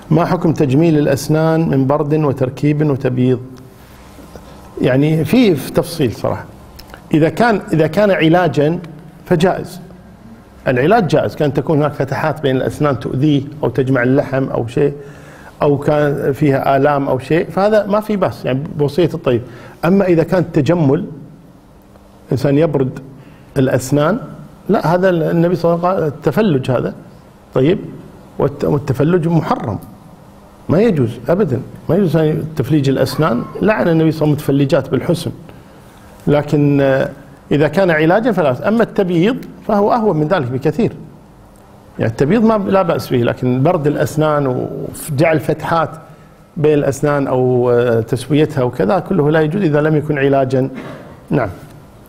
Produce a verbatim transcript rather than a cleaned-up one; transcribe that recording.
ما حكم تجميل الأسنان من برد وتركيب وتبييض؟ يعني في تفصيل صراحة. إذا كان إذا كان علاجا فجائز، العلاج جائز، كان تكون هناك فتحات بين الأسنان تؤذيه أو تجمع اللحم أو شيء، أو كان فيها آلام أو شيء، فهذا ما في بأس يعني بوصية الطبيب. أما إذا كان تجمل، إنسان يبرد الأسنان، لا، هذا النبي صلى الله عليه وسلم قال التفلج هذا طيب، والتفلج محرم، ما يجوز أبدا، ما يجوز تفليج الأسنان، لعن النبي صلى الله عليه وسلم المتفلجات بالحسن. لكن إذا كان علاجا فلا. أما التبييض فهو أهون من ذلك بكثير، يعني التبييض ما لا بأس به، لكن برد الأسنان وجعل فتحات بين الأسنان أو تسويتها وكذا كله لا يجوز إذا لم يكن علاجا. نعم.